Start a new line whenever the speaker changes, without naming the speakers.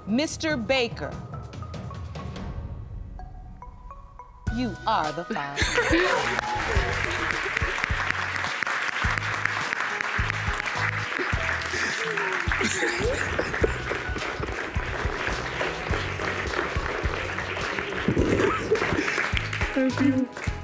Mr. Baker, you are the father.
Thank you.